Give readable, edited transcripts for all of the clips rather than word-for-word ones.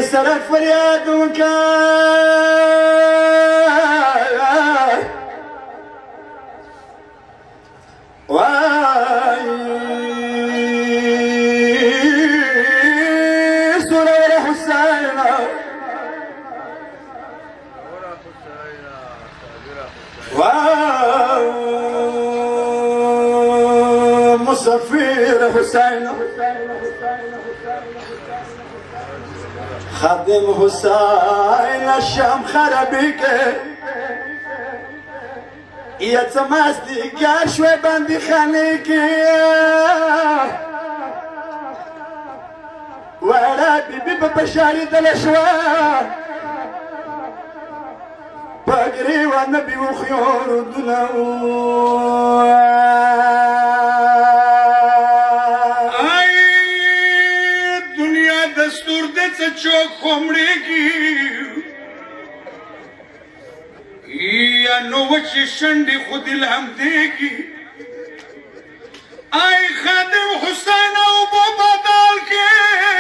سره فریاد وکړه وایي زوروره حسینه مسافر حسینه خادم حسین شام خرابی که یه څه مازدیګر شوی بندیخانې کې وړه بیبي په بشارېدله شوه په ګریوانه بې هوښیارودونه دنیا دستور دی څه چوک خومړېږي یا نو وچې شنډې خو دې لمدېږي ای خادم حسین اوبو بدل کې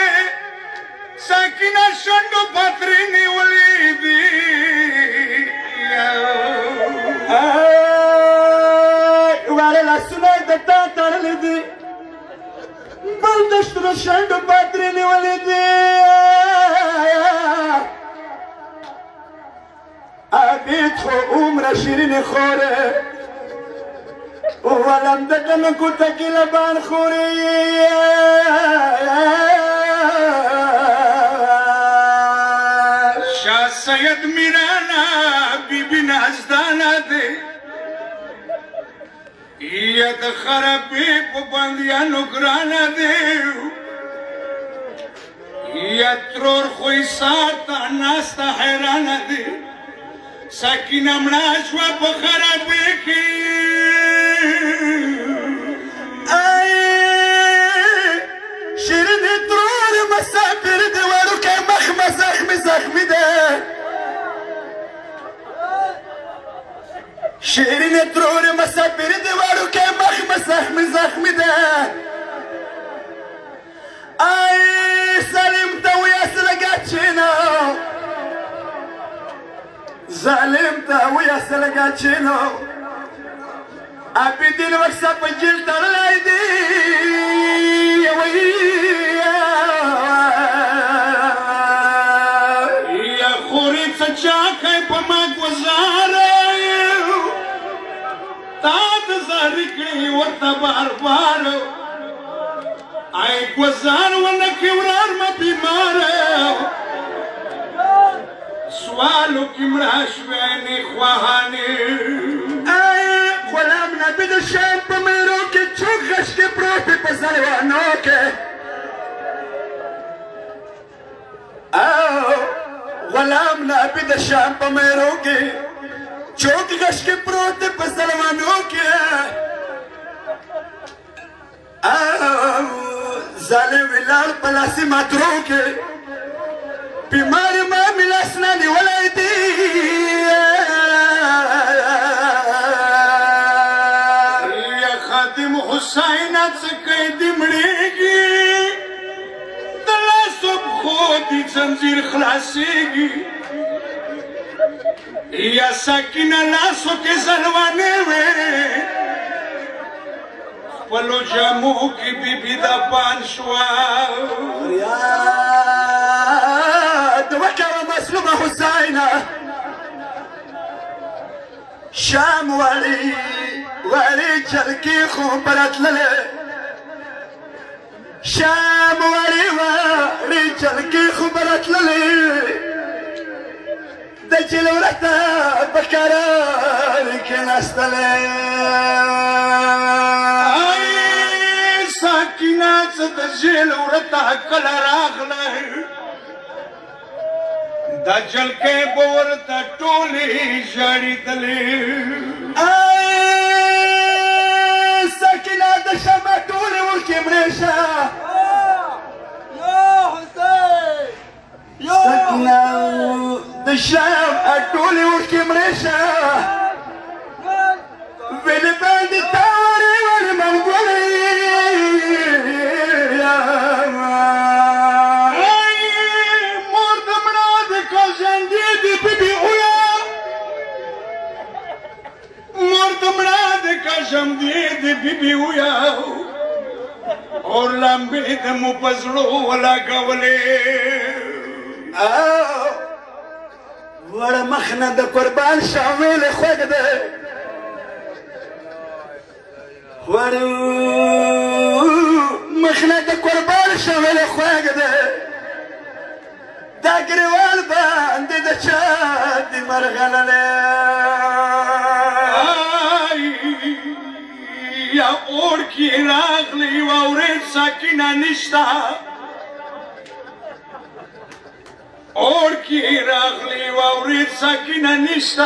ساکینه شنډو پترې نیولې دي واړه لاسونه یې د تا تړلې دي بل د شنو شنډو پترې نیولې دي عبید خو عمره شیرین خوره ولم دقن کتکی لبان خوری شاه سید میرانا بی بی نازدانا دے یا د خرابی پو بندیانو گرانا دے یا ترور خوی ساتا ناستا حیرانا دے ساکینه مړه شوه په خرابۍ کې شیرین ترور مسافر د وړوکی مخ مه زخمي ده شیرین ترور مسافر د وړوکی مخ مه زخمي ده ای سلیم ته ویاست لږه چینه ظالم ته ویاست لږه چینه عبیدین وکسه په جیل تړلی دی یا خورې څه چاکی په ما ګوزاره تا د زارې کړې ورته بار ای ګوزار ونه کې ورار مه بیماره سوالو کی مړه شوې نه خواهانې غلام نبي د شام په میرو کې چوک غش کې پروت دی په سلوانو کې غلام نبي د شام په میرو کې چوک غش کې پروت دی په سلوانو کې ظالم ولاړ په لاسې ماترو کې بیمار ما ملاسنا نیولی دی یا خادم حسین څه کوي دې مړېږي د لاسو پښو دې زنځیر خلاصېږي یا ساکینه لاسو کې زلوانې وې خپلو جامو کې بیبي د پان شوه وكر مسلوب حسين شام ولي جلكي خبرت للي شام ولي جلكي خبرت للي دجل ورتا بكرارك نستلي اي ساكنات دجل ورتا كل راغله دا جلکې به ورته ټولې ژړېدلې ساکنه د شمه ټولې ورکې مړې شه ساکنه د شمه ټولې ورکې مړې شه ویلې باندې تاورې ولې منګولې راشم دی د بیبي ویاو اور لمبې د مو په زړو ولګولې وړه مخ نه د قربان شامل خوږ دی وړه مخ نه د قربان شامل خوږ دی دا ګریوان باندې د چا دي مرغللې یا اور کی راغلی واورید ساکینه نشتا اور کی راغلی واورید ساکینه نشتا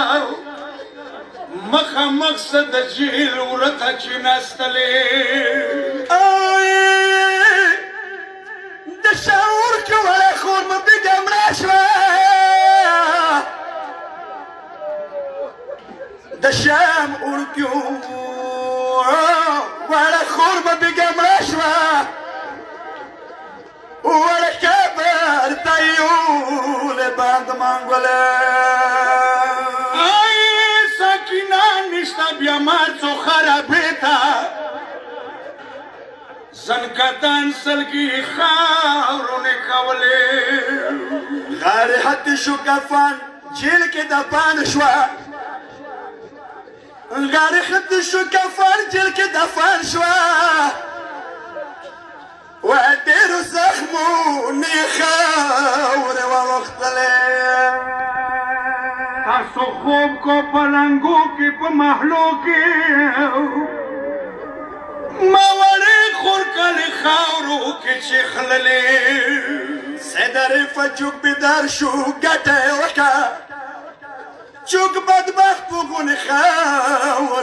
مخامخ څه د جهیل ورته کېناستلې د شاور کې وړه خور مې بېګه مړه شوه د شام اورکیو وړه خور مې بېګه مړه شوه وړه کبر ته یولې باندې منګولې ساکینه نشته بیا ما څو خرابې ته زنکدان سلګي خاورونه کولې غاړې حد شو کفن جیل کې دفن شوه غاړې حد شو کفن جیل کې دفن شوه وډېرو زخمونو یې خاورې واوښتلې تاسو خوب کو پلنګو کې په محلو کې ما وړې خور کلې خاورو کې چې خللې سیدریفه چوک بیدار شو ګټه یې وکړه چوک بدبخت په غونې خاورو